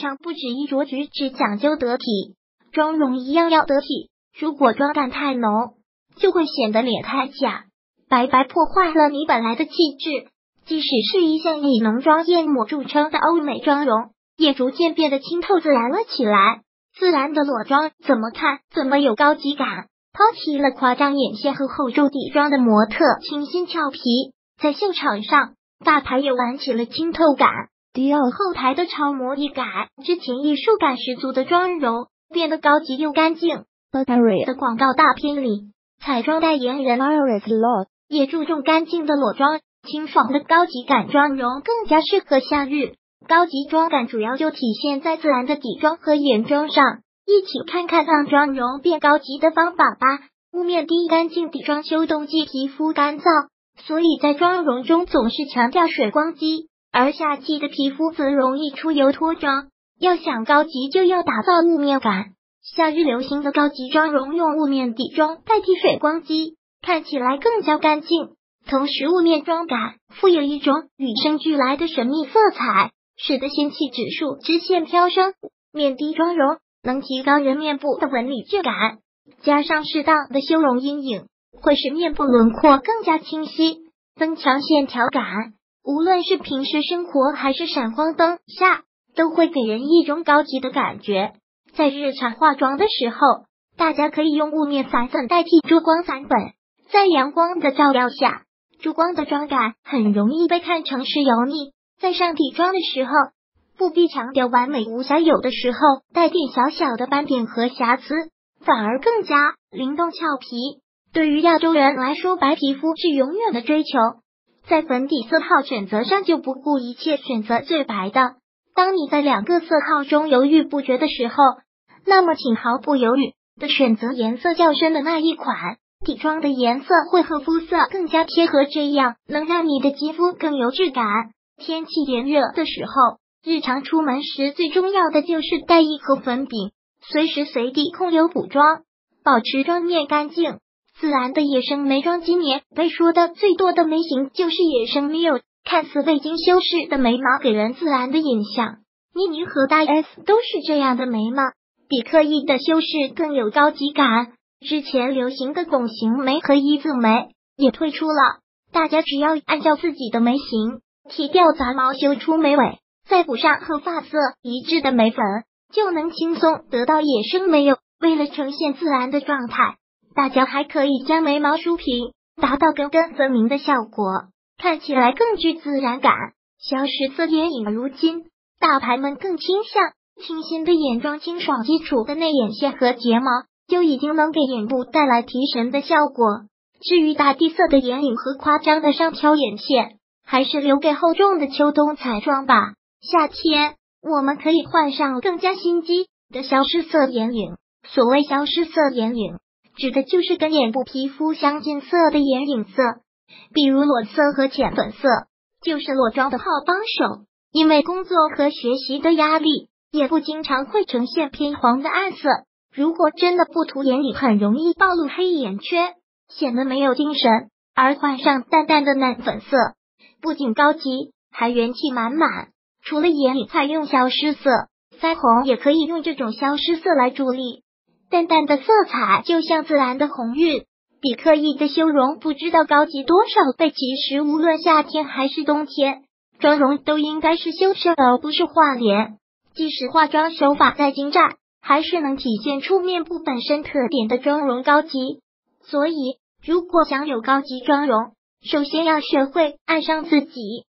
上不止衣着举止讲究得体，妆容一样要得体。如果妆感太浓，就会显得脸太假，白白破坏了你本来的气质。即使是一向以浓妆艳抹著称的欧美妆容，也逐渐变得清透自然了起来。自然的裸妆怎么看怎么有高级感，抛弃了夸张眼线和厚重底妆的模特清新俏皮，在秀场上大牌也玩起了清透感。迪奥后台的超模一改之前艺术感十足的妆容，变得高级又干净。Burberry 的广告大片里，彩妆代言人 Iris Law 也注重干净的裸妆，清爽的高级感妆容更加适合夏日。高级妆感主要就体现在自然的底妆和眼妆上，一起看看让妆容变高级的方法吧。雾面低干净底妆，秋冬季皮肤干燥，所以在妆容中总是强调水光肌，而夏季的皮肤则容易出油脱妆。要想高级，就要打造雾面感。夏日流行的高级妆容用雾面底妆代替水光肌，看起来更加干净，同时雾面妆感富有一种与生俱来的神秘色彩，使得仙气指数直线飙升。面低妆容能提高人面部的纹理质感，加上适当的修容阴影，会使面部轮廓更加清晰，增强线条感。无论是平时生活还是闪光灯下，都会给人一种高级的感觉。在日常化妆的时候，大家可以用雾面散粉代替珠光散粉，在阳光的照耀下，珠光的妆感很容易被看成是油腻。在上底妆的时候，不必强调完美无瑕，有的时候带点小小的斑点和瑕疵，反而更加灵动俏皮。对于亚洲人来说，白皮肤是永远的追求，在粉底色号选择上就不顾一切选择最白的。当你在两个色号中犹豫不决的时候，那么请毫不犹豫的选择颜色较深的那一款，底妆的颜色会和肤色更加贴合，这样能让你的肌肤更有质感。天气炎热的时候，日常出门时最重要的就是带一盒粉饼，随时随地控油补妆，保持妆面干净自然的野生眉妆。今年被说的最多的眉型就是野生 Mio， 看似未经修饰的眉毛给人自然的印象。妮妮和大 S 都是这样的眉毛，比刻意的修饰更有高级感。之前流行的拱形眉和一字眉也退出了，大家只要按照自己的眉形剃掉杂毛，修出眉尾，再补上和发色一致的眉粉，就能轻松得到野生眉有。为了呈现自然的状态，大家还可以将眉毛梳平，达到根根分明的效果，看起来更具自然感。消失色眼影，如今大牌们更倾向清新的眼妆，清爽基础的内眼线和睫毛就已经能给眼部带来提神的效果。至于大地色的眼影和夸张的上挑眼线，还是留给厚重的秋冬彩妆吧。夏天我们可以换上更加心机的消失色眼影。所谓消失色眼影，指的就是跟眼部皮肤相近色的眼影色，比如裸色和浅粉色，就是裸妆的好帮手。因为工作和学习的压力，眼部经常会呈现偏黄的暗色，如果真的不涂眼影，很容易暴露黑眼圈，显得没有精神。而换上淡淡的奶粉色，不仅高级，还元气满满。除了眼影采用消失色，腮红也可以用这种消失色来助力。淡淡的色彩就像自然的红晕，比刻意的修容不知道高级多少倍。其实无论夏天还是冬天，妆容都应该是修身而不是画脸。即使化妆手法再精湛，还是能体现出面部本身特点的妆容高级。所以如果想有高级妆容，首先要学会爱上自己。